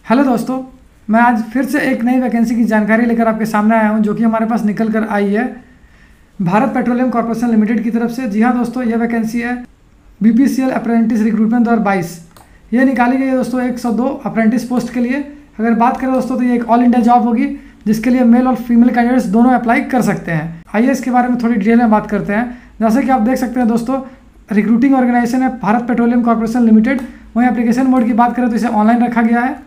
Hello दोस्तों, मैं आज फिर से एक नई वैकेंसी की जानकारी लेकर आपके सामने आया हूं, जो कि हमारे पास निकल कर आई है भारत पेट्रोलियम कॉर्पोरेशन लिमिटेड की तरफ से। जी हाँ दोस्तों, यह वैकेंसी है BPCL अप्रेंटिस रिक्रूटमेंट 2022। यह निकाली गई है दोस्तों 102 अप्रेंटिस पोस्ट के लिए। अगर बात करें दोस्तों तो ये एक ऑल इंडिया जॉब होगी, जिसके लिए मेल और फीमेल कैंडिडेट्स दोनों अप्लाई कर सकते हैं। आइए इसके बारे में थोड़ी डिटेल में बात करते हैं। जैसे कि आप देख सकते हैं दोस्तों, रिक्रूटिंग ऑर्गेनाइजेशन है भारत पेट्रोलियम कॉर्पोरेशन लिमिटेड। वहीं एप्लीकेशन मोड की बात करें तो इसे ऑनलाइन रखा गया है।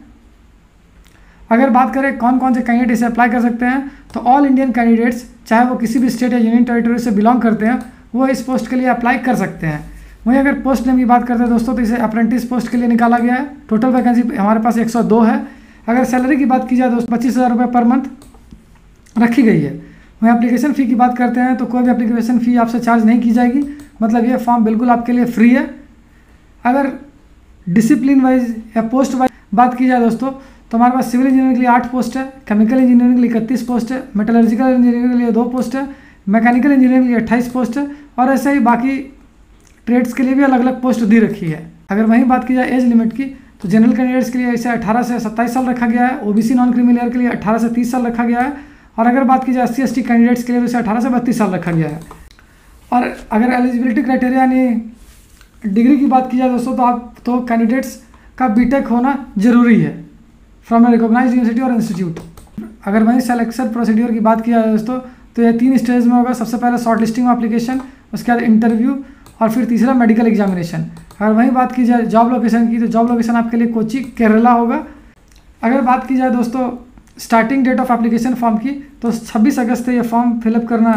अगर बात करें कौन कौन से कैंडिडेट इसे अप्लाई कर सकते हैं, तो ऑल इंडियन कैंडिडेट्स, चाहे वो किसी भी स्टेट या यूनियन टेरिटरी से बिलोंग करते हैं, वो इस पोस्ट के लिए अप्लाई कर सकते हैं। वहीं अगर पोस्ट नेम की बात करते हैं दोस्तों, तो इसे अप्रेंटिस पोस्ट के लिए निकाला गया है। टोटल वैकेंसी हमारे पास 102 है। अगर सैलरी की बात की जाए दोस्तों, 25,000 रुपये पर मंथ रखी गई है। वहीं एप्लीकेशन फ़ी की बात करते हैं तो कोई भी एप्लीकेशन फ़ी आपसे चार्ज नहीं की जाएगी, मतलब ये फॉर्म बिल्कुल आपके लिए फ्री है। अगर डिसिप्लिन वाइज या पोस्ट वाइज बात की जाए दोस्तों, तो हमारे पास सिविल इंजीनियरिंग के लिए 8 पोस्ट है, केमिकल इंजीनियरिंग के लिए 31 पोस्ट है, मेटलर्जिकल इंजीनियरिंग के लिए 2 पोस्ट है, मैकेनिकल इंजीनियरिंग के लिए 28 पोस्ट है, और ऐसे ही बाकी ट्रेड्स के लिए भी अलग अलग पोस्ट दी रखी है। अगर वहीं बात की जाए एज लिमिट की, तो जनरल कैंडिडेट्स के लिए इसे 18 से 27 साल रखा गया है। OBC नॉन क्रीमी लेयर के लिए 18 से 30 साल रखा गया है। और अगर बात की जाए SC/ST कैंडिडेट्स के लिए तो इसे 18 से 32 साल रखा गया है। और अगर एलिजिबिलिटी क्राइटेरिया यानी डिग्री की बात की जाए दोस्तों, तो कैंडिडेट्स का BTech होना जरूरी है फ्रॉम ए रिकॉग्नाइज्ड यूनिवर्सिटी और इंस्टीट्यूट। अगर वहीं सेलेक्शन प्रोसीड्योर की बात की जाए दोस्तों, तो यह 3 स्टेज में होगा। सबसे पहले शॉर्ट लिस्टिंग एप्लीकेशन, उसके बाद इंटरव्यू, और फिर तीसरा मेडिकल एग्जामिनेशन। अगर वहीं बात की जाए जॉब लोकेशन की, तो जॉब लोकेशन आपके लिए कोची केरला होगा। अगर बात की जाए दोस्तों starting date of application form की, तो 26 अगस्त से यह फॉर्म फिलअप करना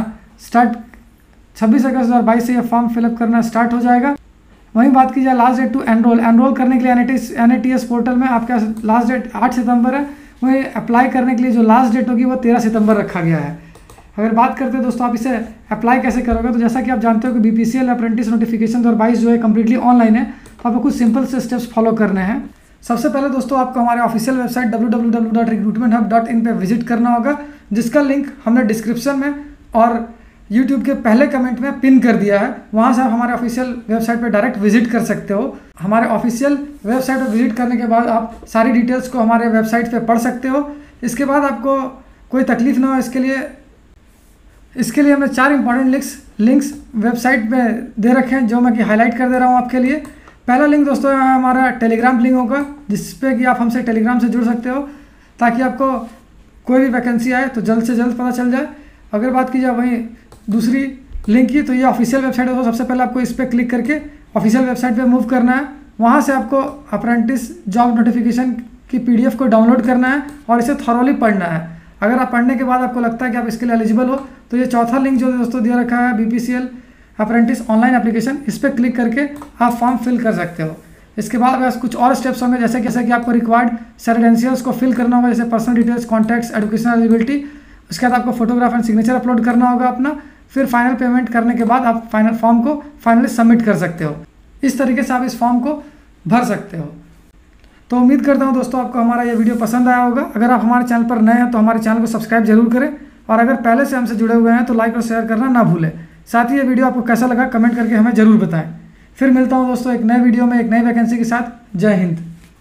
26 अगस्त 2022 से यह फॉर्म फिलअप करना स्टार्ट हो जाएगा। वहीं बात की जाए लास्ट डेट टू एनरोल करने के लिए NATS पोर्टल में आपका लास्ट डेट 8 सितंबर है। वहीं अप्लाई करने के लिए जो लास्ट डेट होगी वो 13 सितंबर रखा गया है। अगर बात करते हैं दोस्तों आप इसे अप्लाई कैसे करोगे, तो जैसा कि आप जानते हो कि BPCL अप्रेंटिस नोटिफिकेशन 2022 जो है कम्प्लीटली ऑनलाइन है, तो आपको कुछ सिंपल से स्टेप्स फॉलो करने हैं। सबसे पहले दोस्तों आपको हमारे ऑफिशियल वेबसाइट www.recruitmenthub.in पे विजिट करना होगा, जिसका लिंक हमने डिस्क्रिप्शन में और YouTube के पहले कमेंट में पिन कर दिया है। वहाँ से आप हमारे ऑफिशियल वेबसाइट पर डायरेक्ट विजिट कर सकते हो। हमारे ऑफिशियल वेबसाइट पर विजिट करने के बाद आप सारी डिटेल्स को हमारे वेबसाइट पे पढ़ सकते हो। इसके बाद आपको कोई तकलीफ ना हो, इसके लिए हमने 4 इंपॉर्टेंट लिंक्स वेबसाइट में दे रखे हैं, जो मैं कि हाईलाइट कर दे रहा हूँ आपके लिए। पहला लिंक दोस्तों हमारा टेलीग्राम लिंक होगा, जिस पे कि आप हमसे टेलीग्राम से जुड़ सकते हो, ताकि आपको कोई भी वैकेंसी आए तो जल्द से जल्द पता चल जाए। अगर बात की जाए वहीं दूसरी लिंक की, तो ये ऑफिशियल वेबसाइट है। तो सबसे पहले आपको इस पर क्लिक करके ऑफिशियल वेबसाइट पे मूव करना है। वहाँ से आपको अप्रेंटिस जॉब नोटिफिकेशन की PDF को डाउनलोड करना है और इसे थॉरोली पढ़ना है। अगर आप पढ़ने के बाद आपको लगता है कि आप इसके लिए एलिजिबल हो, तो ये चौथा लिंक जो दोस्तों दिया रखा है BPCL अप्रेंटिस ऑनलाइन एप्लीकेशन, इस पर क्लिक करके आप फॉर्म फिल कर सकते हो। इसके बाद बस कुछ और स्टेप्स होंगे, जैसे कि आपको रिक्वायर्ड क्रेडेंशियल्स को फिल करना होगा, जैसे personal details, contacts, educational eligibility. उसके बाद आपको फोटोग्राफ एंड सिग्नेचर अपलोड करना होगा अपना। फिर फाइनल पेमेंट करने के बाद आप फाइनल फॉर्म को फाइनली सबमिट कर सकते हो। इस तरीके से आप इस फॉर्म को भर सकते हो। तो उम्मीद करता हूँ दोस्तों आपको हमारा ये वीडियो पसंद आया होगा। अगर आप हमारे चैनल पर नए हैं तो हमारे चैनल को सब्सक्राइब जरूर करें, और अगर पहले से हमसे जुड़े हुए हैं तो लाइक और शेयर करना ना भूलें। साथ ही ये वीडियो आपको कैसा लगा कमेंट करके हमें ज़रूर बताएं। फिर मिलता हूँ दोस्तों एक नए वीडियो में एक नई वैकेंसी के साथ। जय हिंद।